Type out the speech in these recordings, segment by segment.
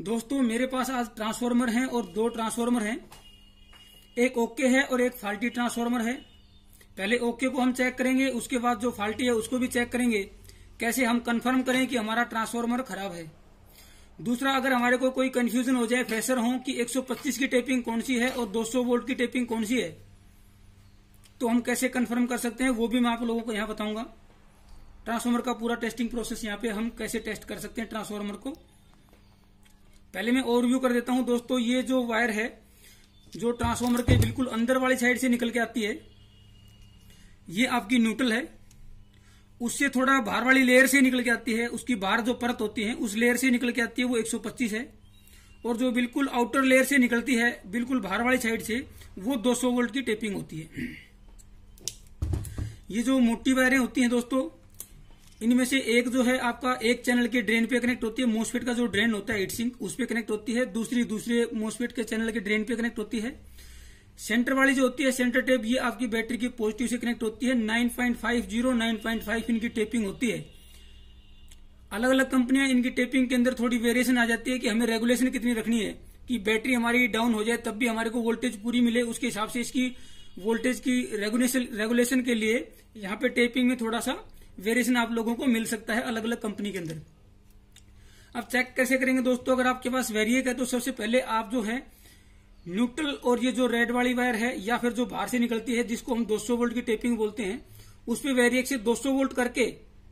दोस्तों मेरे पास आज ट्रांसफार्मर हैं और दो ट्रांसफार्मर हैं, एक ओके है और एक फाल्टी ट्रांसफार्मर है। पहले ओके को हम चेक करेंगे, उसके बाद जो फाल्टी है उसको भी चेक करेंगे, कैसे हम कंफर्म करें कि हमारा ट्रांसफार्मर खराब है। दूसरा, अगर हमारे को कोई कंफ्यूजन हो जाए, फ्रेशर हो कि 125 की टेपिंग कौन सी है और 200 वोल्ट की टेपिंग कौन सी है, तो हम कैसे कंफर्म कर सकते हैं वो भी मैं आप लोगों को यहाँ बताऊंगा। ट्रांसफार्मर का पूरा टेस्टिंग प्रोसेस यहाँ पे हम कैसे टेस्ट कर सकते हैं ट्रांसफार्मर को। पहले मैं ओवरव्यू कर देता हूं दोस्तों। ये जो वायर है जो ट्रांसफार्मर के बिल्कुल अंदर वाली साइड से निकल के आती है, ये आपकी न्यूट्रल है। उससे थोड़ा बाहर वाली लेयर से निकल के आती है, उसकी बाहर जो परत होती है उस लेयर से निकल के आती है, वो 125 है। और जो बिल्कुल आउटर लेयर से निकलती है बिल्कुल बाहर वाली साइड से, वो 200 वोल्ट की टेपिंग होती है। ये जो मोटी वायरें होती हैं दोस्तों, इनमें से एक जो है आपका एक चैनल के ड्रेन पे कनेक्ट होती है, मोसफेट का जो ड्रेन होता है हीट सिंक उस पे कनेक्ट होती है। दूसरे मोसफेट के चैनल के ड्रेन पे कनेक्ट होती है। सेंटर वाली जो होती है सेंटर टेप, ये आपकी बैटरी की पॉजिटिव से कनेक्ट होती है। 9.50 9.5 इनकी टेपिंग होती है। अलग अलग कंपनियां इनकी टेपिंग के अंदर थोड़ी वेरिएशन आ जाती है कि हमें रेगुलेशन कितनी रखनी है कि बैटरी हमारी डाउन हो जाए तब भी हमारे को वोल्टेज पूरी मिले, उसके हिसाब से इसकी वोल्टेज की रेगुलेशन के लिए यहाँ पे टेपिंग में थोड़ा सा वेरिएशन आप लोगों को मिल सकता है अलग अलग कंपनी के अंदर। अब चेक कैसे करेंगे दोस्तों, अगर आपके पास वेरिएक है तो सबसे पहले आप जो है न्यूट्रल और ये जो रेड वाली वायर है या फिर जो बाहर से निकलती है जिसको हम 200 वोल्ट की टेपिंग बोलते हैं, उस पे वेरिएक से 200 वोल्ट करके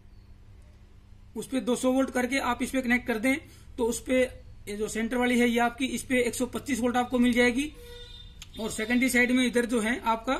आप इस पे कनेक्ट कर दें तो उस पे ये जो सेंटर वाली है ये आपकी इस पे 125 वोल्ट आपको मिल जाएगी। और सेकेंडरी साइड में इधर जो है आपका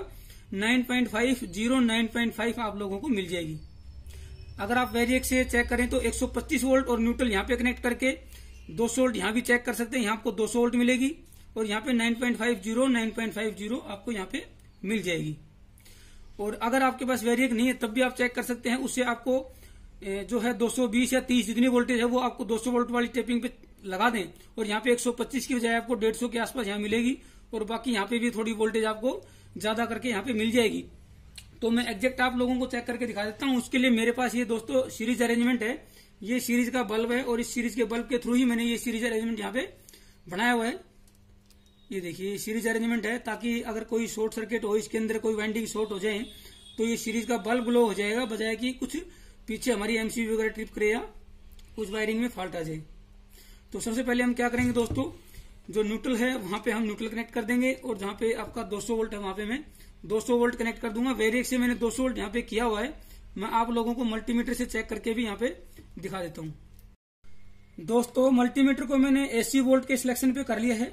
9.5 आप लोगों को मिल जाएगी। अगर आप वेरिएक से चेक करें तो 125 वोल्ट और न्यूट्रल यहाँ पे कनेक्ट करके 200 वोल्ट यहाँ भी चेक कर सकते हैं, यहाँ आपको 200 वोल्ट मिलेगी और यहाँ पे 9.50 आपको यहाँ पे मिल जाएगी। और अगर आपके पास वेरिएक नहीं है तब भी आप चेक कर सकते हैं, उससे आपको जो है 220 या 30 जितनी वोल्टेज है वो आपको 200 वोल्ट वाली टेपिंग पे लगा दें और यहाँ पे 125 की बजाय आपको 150 के आसपास यहाँ मिलेगी और बाकी यहाँ पे भी थोड़ी वोल्टेज आपको ज्यादा करके यहाँ पे मिल जाएगी। तो मैं एग्जैक्ट आप लोगों को चेक करके दिखा देता हूं। उसके लिए मेरे पास ये दोस्तों सीरीज अरेंजमेंट है, ये सीरीज का बल्ब है और इस सीरीज के बल्ब के थ्रू ही मैंने ये सीरीज अरेंजमेंट यहाँ पे बनाया हुआ है। ये देखिए, ये सीरीज अरेंजमेंट है ताकि अगर कोई शॉर्ट सर्किट हो, इसके अंदर कोई वाइंडिंग शॉर्ट हो जाए तो ये सीरीज का बल्ब ग्लो हो जाएगा, बजाय कि कुछ पीछे हमारी एमसीबी वगैरह ट्रिप करे या कुछ वायरिंग में फॉल्ट आ जाए। तो सबसे पहले हम क्या करेंगे दोस्तों, जो न्यूट्रल है वहां पे हम न्यूट्रल कनेक्ट कर देंगे और जहां पे आपका 200 वोल्ट है वहां पे मैं 200 वोल्ट कनेक्ट कर दूंगा। वेरिएक से मैंने 200 वोल्ट यहाँ पे किया हुआ है, मैं आप लोगों को मल्टीमीटर से चेक करके भी यहाँ पे दिखा देता हूँ। दोस्तों मल्टीमीटर को मैंने एसी वोल्ट के सिलेक्शन पे कर लिया है,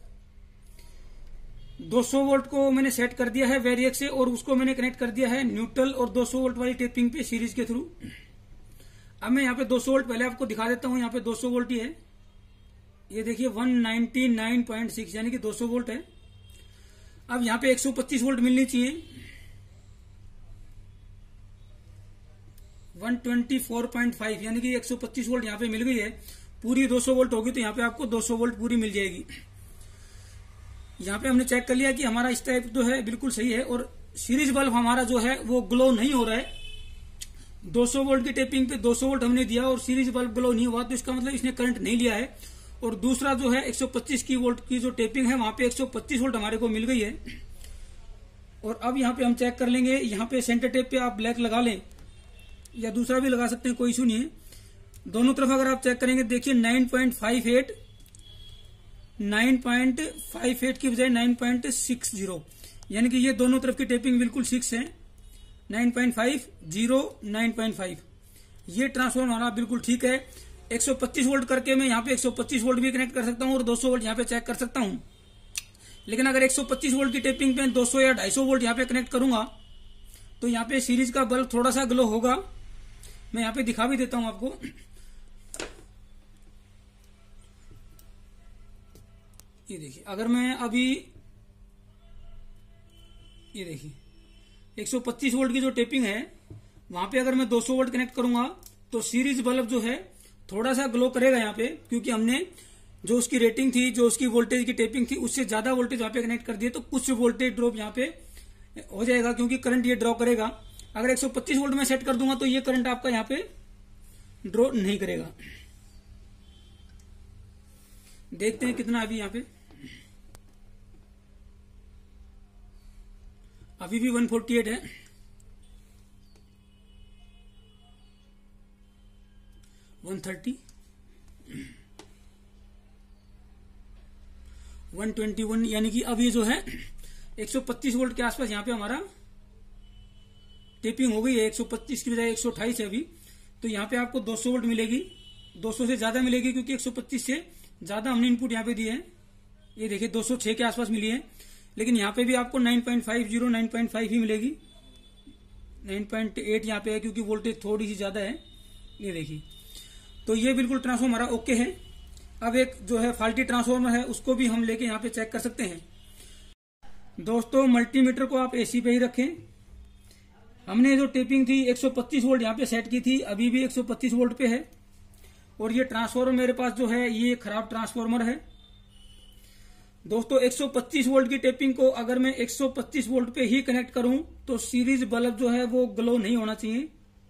200 वोल्ट को मैंने सेट कर दिया है वेरिएक से और उसको मैंने कनेक्ट कर दिया है न्यूट्रल और 200 वोल्ट वाली टेपिंग पे सीरीज के थ्रू। अब मैं यहाँ पे 200 वोल्ट पहले आपको दिखा देता हूँ, यहाँ पे 200 वोल्ट ही है। ये देखिए 199.6 यानी कि 200 वोल्ट है। अब यहाँ पे 125 वोल्ट मिलनी चाहिए, 124.5 यानी कि 125 वोल्ट यहाँ पे मिल गई है। पूरी 200 वोल्ट होगी तो यहाँ पे आपको 200 वोल्ट पूरी मिल जाएगी। यहाँ पे हमने चेक कर लिया कि हमारा इस टाइप जो है बिल्कुल सही है और सीरीज बल्ब हमारा जो है वो ग्लो नहीं हो रहा है। 200 वोल्ट की टेपिंग पे 200 वोल्ट हमने दिया और सीरीज बल्ब ग्लो नहीं हुआ तो इसका मतलब इसने करंट नहीं लिया है। और दूसरा जो है 125 की वोल्ट की जो टेपिंग है वहां पे 125 वोल्ट हमारे को मिल गई है। और अब यहाँ पे हम चेक कर लेंगे, यहाँ पे सेंटर टेप पे आप ब्लैक लगा लें या दूसरा भी लगा सकते हैं, कोई इशू नहीं है। दोनों तरफ अगर आप चेक करेंगे देखिए 9.58 की बजाय 9.60 यानी कि ये दोनों तरफ की टेपिंग बिल्कुल 6 है। 9.50 9.5 ये ट्रांसफॉर्मर हमारा बिल्कुल ठीक है। 125 वोल्ट करके मैं यहाँ पे 125 वोल्ट भी कनेक्ट कर सकता हूँ और 200 वोल्ट यहाँ पे चेक कर सकता हूँ। लेकिन अगर 125 वोल्ट की टेपिंग पे 200 या 250 वोल्ट यहाँ पे कनेक्ट करूंगा तो यहाँ पे सीरीज का बल्ब थोड़ा सा ग्लो होगा। मैं यहाँ पे दिखा भी देता हूँ आपको। ये देखिए, अगर मैं अभी ये देखिए 125 वोल्ट की जो टेपिंग है वहां पे अगर मैं 200 वोल्ट कनेक्ट करूंगा तो सीरीज बल्ब जो है थोड़ा सा ग्लो करेगा यहाँ पे, क्योंकि हमने जो उसकी रेटिंग थी, जो उसकी वोल्टेज की टेपिंग थी उससे ज्यादा वोल्टेज वहां पे कनेक्ट कर दिए तो कुछ वोल्टेज ड्रॉप यहाँ पे हो जाएगा क्योंकि करंट ये ड्रॉ करेगा। अगर 125 वोल्ट में सेट कर दूंगा तो ये करंट आपका यहाँ पे ड्रॉ नहीं करेगा। देखते हैं कितना अभी यहाँ पे, अभी भी 148 है। 130, 121, यानी कि अब ये जो है 125 वोल्ट के आसपास यहाँ पे हमारा टेपिंग हो गई है। 125 की बजाय 128 है अभी, तो यहाँ पे आपको 200 वोल्ट मिलेगी, 200 से ज्यादा मिलेगी क्योंकि 125 से ज्यादा हमने इनपुट यहाँ पे दिए हैं। ये देखिए 206 के आसपास मिली है, लेकिन यहाँ पे भी आपको 9.50 9.5 ही मिलेगी। 9.8 यहाँ पे है क्योंकि वोल्टेज थोड़ी सी ज्यादा है। ये देखिए, तो ये बिल्कुल ट्रांसफॉर्मर हमारा ओके है। अब एक जो है फॉल्टी ट्रांसफॉर्मर है, उसको भी हम लेके यहाँ पे चेक कर सकते हैं। दोस्तों, मल्टीमीटर को आप एसी पे ही रखें। हमने जो टेपिंग थी 125 वोल्ट यहाँ पे सेट की थी, अभी भी 125 वोल्ट पे है। और ये ट्रांसफॉर्मर मेरे पास जो है ये खराब ट्रांसफॉर्मर है। दोस्तों, 125 वोल्ट की टेपिंग को अगर मैं 125 वोल्ट पे ही कनेक्ट करूं तो सीरीज बल्ब जो है वो ग्लो नहीं होना चाहिए,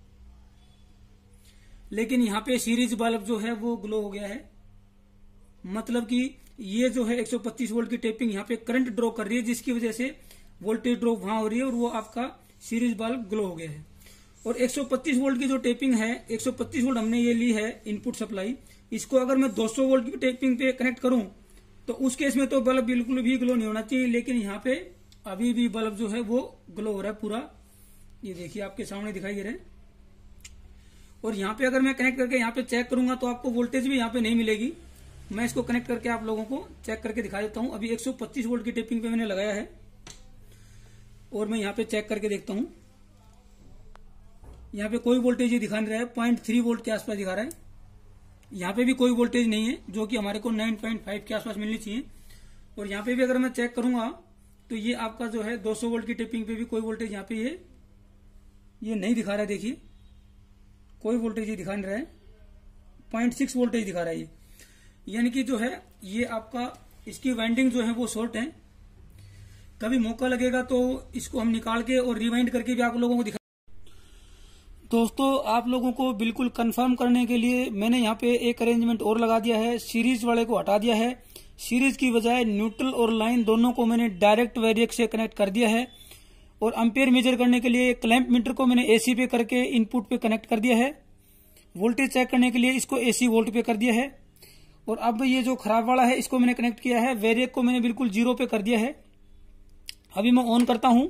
लेकिन यहाँ पे सीरीज बल्ब जो है वो ग्लो हो गया है। मतलब कि ये जो है 125 वोल्ट की टेपिंग यहाँ पे करंट ड्रॉ कर रही है, जिसकी वजह से वोल्टेज ड्रॉप वहां हो रही है और वो आपका सीरीज बल्ब ग्लो हो गया है। और 125 वोल्ट की जो टेपिंग है, 125 वोल्ट हमने ये ली है इनपुट सप्लाई, इसको अगर मैं 200 वोल्ट की टेपिंग पे कनेक्ट करूं तो उस केस में तो बल्ब बिल्कुल भी ग्लो नहीं होना चाहिए, लेकिन यहाँ पे अभी भी बल्ब जो है वो ग्लो हो रहा है पूरा। ये देखिए आपके सामने दिखाई दे रहा है। और यहाँ पे अगर मैं कनेक्ट करके यहाँ पे चेक करूंगा तो आपको वोल्टेज भी यहाँ पे नहीं मिलेगी। मैं इसको कनेक्ट करके आप लोगों को चेक करके दिखा देता हूँ। अभी 125 वोल्ट की टेपिंग पे मैंने लगाया है और मैं यहाँ पे चेक करके देखता हूँ। यहाँ पे कोई वोल्टेज ही दिखा नहीं रहा है, 0.3 वोल्ट के आसपास दिखा रहा है। यहाँ पे भी कोई वोल्टेज नहीं है, जो कि हमारे को 9.5 के आसपास मिलनी चाहिए। और यहाँ पे भी अगर मैं चेक करूंगा तो ये आपका जो है 200 वोल्ट की टेपिंग पे भी कोई वोल्टेज यहाँ पे ये नहीं दिखा रहा है। देखिए, कोई वोल्टेज ही दिखा नहीं रहा है, 0.6 वोल्टेज दिखा रहा है ये। यानी कि जो है ये आपका इसकी वाइंडिंग जो है वो शॉर्ट है। कभी मौका लगेगा तो इसको हम निकाल के और रिवाइंड करके भी आप लोगों को दिखा। दोस्तों, आप लोगों को बिल्कुल कंफर्म करने के लिए मैंने यहाँ पे एक अरेंजमेंट और लगा दिया है। सीरीज वाले को हटा दिया है, सीरीज की बजाय न्यूट्रल और लाइन दोनों को मैंने डायरेक्ट वेरिएक से कनेक्ट कर दिया है। और एम्पेयर मेजर करने के लिए क्लैंप मीटर को मैंने एसी पे करके इनपुट पे कनेक्ट कर दिया है। वोल्टेज चेक करने के लिए इसको एसी वोल्ट पे कर दिया है। और अब ये जो खराब वाला है इसको मैंने कनेक्ट किया है, वेरिएक को मैंने बिल्कुल 0 पे कर दिया है। अभी मैं ऑन करता हूं।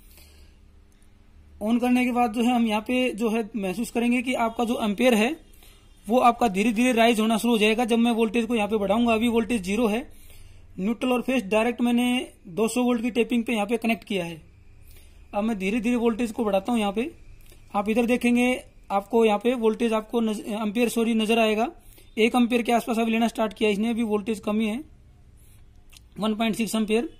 ऑन करने के बाद जो है हम यहाँ पे जो है महसूस करेंगे कि आपका जो एम्पेयर है वो आपका धीरे धीरे राइज होना शुरू हो जाएगा जब मैं वोल्टेज को यहाँ पे बढ़ाऊंगा। अभी वोल्टेज 0 है। न्यूट्रल और फेस डायरेक्ट मैंने 200 वोल्ट की टेपिंग पे यहाँ पे कनेक्ट किया है। अब मैं धीरे धीरे वोल्टेज को बढ़ाता हूँ। यहाँ पे आप इधर देखेंगे, आपको यहाँ पे वोल्टेज आपको एम्पेयर नजर आएगा। 1 एम्पेयर के आसपास अभी लेना स्टार्ट किया इसने, अभी वोल्टेज कमी है। 1.6 एम्पेयर,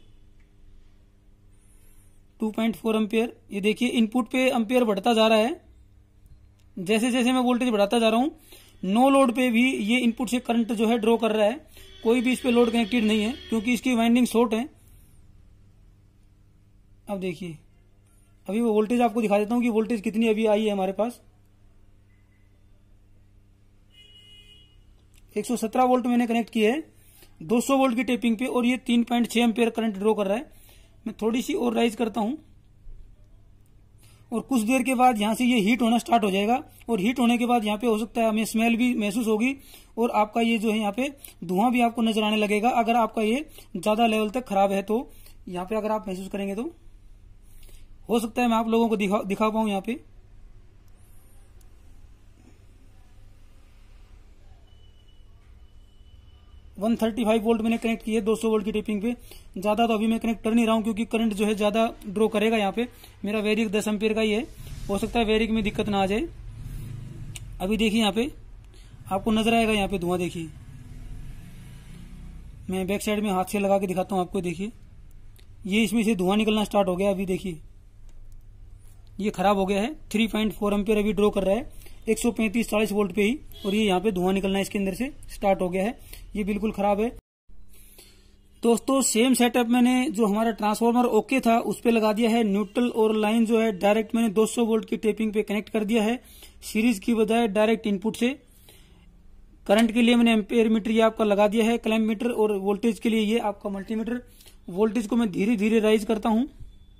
2.4 एम्पेयर। ये देखिए इनपुट पे एम्पेयर बढ़ता जा रहा है। जैसे जैसे मैं वोल्टेज बढ़ाता जा रहा हूँ, नो लोड पे भी ये इनपुट से करंट जो है ड्रॉ कर रहा है। कोई भी इस पे लोड कनेक्टेड नहीं है क्योंकि इसकी वाइंडिंग शॉर्ट है। अब देखिए, अभी वो वोल्टेज आपको दिखा देता हूँ कि वोल्टेज कितनी अभी आई है हमारे पास। 117 वोल्ट मैंने कनेक्ट किया है 200 वोल्ट की टेपिंग पे और ये 3.6 एम्पेयर करंट ड्रॉ कर रहा है। मैं थोड़ी सी और राइज करता हूं और कुछ देर के बाद यहां से ये हीट होना स्टार्ट हो जाएगा। और हीट होने के बाद यहाँ पे हो सकता है हमें स्मेल भी महसूस होगी और आपका ये जो है यहाँ पे धुआं भी आपको नजर आने लगेगा। अगर आपका ये ज्यादा लेवल तक खराब है तो यहाँ पे अगर आप महसूस करेंगे तो हो सकता है मैं आप लोगों को दिखा पाऊं। यहाँ पे वन 135 वोल्ट मैंने कनेक्ट किया 200 वोल्ट की टेपिंग पे। ज्यादा तो अभी मैं कनेक्ट कर नहीं रहा हूं क्योंकि करंट जो है ज्यादा ड्रॉ करेगा। यहाँ पे मेरा वेरिक 10 एम्पेयर का ही है, हो सकता है वेरिक में दिक्कत ना आ जाए। अभी देखिए यहाँ पे आपको नजर आएगा, यहाँ पे धुआं देखिए। मैं बैक साइड में हाथ से लगा के दिखाता हूँ आपको। देखिए ये इसमें से धुआं निकलना स्टार्ट हो गया। अभी देखिए ये खराब हो गया है। 3.4 एम्पेयर अभी ड्रॉ कर रहा है 135-40 वोल्ट पे ही, और ये यहाँ पे धुआं निकलना इसके अंदर से स्टार्ट हो गया है। ये बिल्कुल खराब है। दोस्तों, सेम सेटअप मैंने जो हमारा ट्रांसफार्मर ओके था उस पे लगा दिया है। न्यूट्रल और लाइन जो है डायरेक्ट मैंने 200 वोल्ट की टेपिंग पे कनेक्ट कर दिया है। सीरीज की बजाय डायरेक्ट इनपुट से करंट के लिए मैंने एम्पेयर मीटर ये आपका लगा दिया है, क्लैंप मीटर, और वोल्टेज के लिए ये आपका मल्टीमीटर। वोल्टेज को मैं धीरे धीरे राइज करता हूं,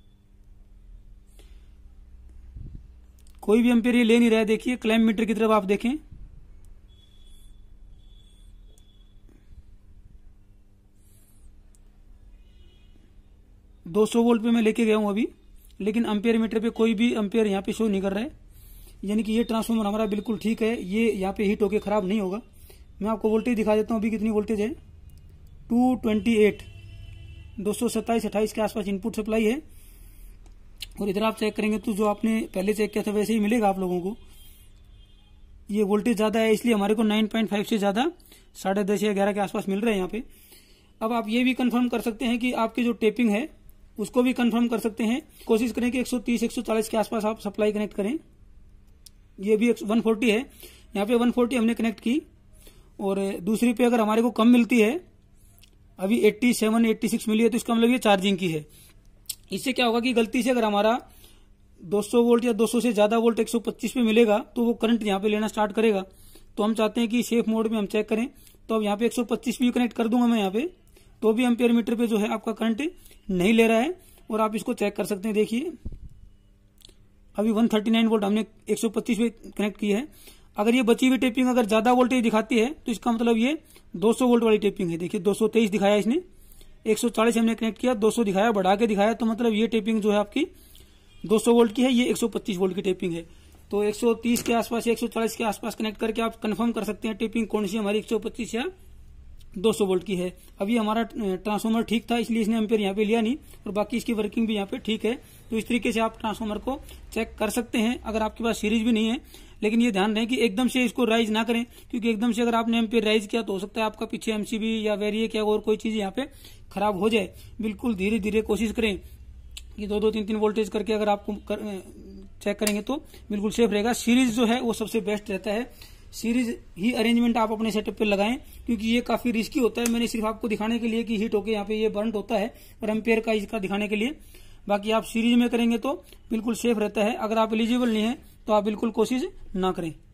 कोई भी एम्पेयर ये ले नहीं रहा है। देखिए क्लैंप मीटर की तरफ आप देखें, $200 वोल्ट पे मैं लेके गया हूं अभी, लेकिन एम्पेयर मीटर पे कोई भी एम्पेयर यहाँ पे शो नहीं कर रहा है, यानी कि ये ट्रांसफार्मर हमारा बिल्कुल ठीक है, ये यहाँ पे हीट होके खराब नहीं होगा। मैं आपको वोल्टेज दिखा देता हूँ अभी कितनी वोल्टेज है। 228 227-28 के आसपास इनपुट सप्लाई है। और इधर आप चेक करेंगे तो जो आपने पहले चेक किया था वैसे ही मिलेगा आप लोगों को। ये वोल्टेज ज्यादा है इसलिए हमारे को 9.5 से ज्यादा 10.5 या 11 के आसपास मिल रहा है यहाँ पे। अब आप ये भी कंफर्म कर सकते हैं कि आपकी जो टेपिंग है उसको भी कंफर्म कर सकते हैं। कोशिश करें कि 130-140 के आसपास आप सप्लाई कनेक्ट करें। ये भी 140 है, यहाँ पे 140 हमने कनेक्ट की, और दूसरी पे अगर हमारे को कम मिलती है, अभी 87-86 मिली है, तो इसका मतलब ये चार्जिंग की है। इससे क्या होगा कि गलती से अगर हमारा 200 वोल्ट या 200 से ज्यादा वोल्ट 125 पे मिलेगा तो वो करंट यहाँ पे लेना स्टार्ट करेगा। तो हम चाहते हैं कि सेफ मोड में हम चेक करें, तो अब यहाँ पे 125 भी कनेक्ट कर दूंगा मैं यहाँ पे, तो भी एम्पेयर मीटर पे जो है आपका करंट नहीं ले रहा है। और आप इसको चेक कर सकते हैं, देखिए अभी 139 वोल्ट हमने 125 पे कनेक्ट की है। अगर ये बची हुई टेपिंग अगर ज्यादा वोल्टेज दिखाती है तो इसका मतलब ये 200 वोल्ट वाली टेपिंग है। देखिए 223 दिखाया इसने, 140 हमने कनेक्ट किया, 200 दिखाया, बढ़ा के दिखाया, तो मतलब ये टेपिंग जो है आपकी 200 वोल्ट की है, ये 125 वोल्ट की टेपिंग है। तो 130 के आसपास या 140 के आसपास कनेक्ट करके आप कंफर्म कर सकते हैं टेपिंग कौन सी हमारी 125 या 200 वोल्ट की है। अभी हमारा ट्रांसफार्मर ठीक था इसलिए इसने एम्पेयर यहाँ पे लिया नहीं, और बाकी इसकी वर्किंग भी यहाँ पे ठीक है। तो इस तरीके से आप ट्रांसफार्मर को चेक कर सकते हैं अगर आपके पास सीरीज भी नहीं है। लेकिन ये ध्यान रहे कि एकदम से इसको राइज ना करें, क्योंकि एकदम से अगर आपने एम्पेयर राइज किया तो हो सकता है आपका पीछे एमसीबी या वेरिएक या और कोई चीज यहाँ पे खराब हो जाए। बिल्कुल धीरे धीरे कोशिश करें कि 2-2, 3-3 वोल्टेज करके अगर आपको चेक करेंगे तो बिल्कुल सेफ रहेगा। सीरीज जो है वो सबसे बेस्ट रहता है, सीरीज ही अरेंजमेंट आप अपने सेटअप पे लगाएं, क्योंकि ये काफी रिस्की होता है। मैंने सिर्फ आपको दिखाने के लिए कि हीट होके यहाँ पे ये बर्न होता है, और एम्पेयर का इसका दिखाने के लिए। बाकी आप सीरीज में करेंगे तो बिल्कुल सेफ रहता है। अगर आप एलिजिबल नहीं है तो आप बिल्कुल कोशिश ना करें।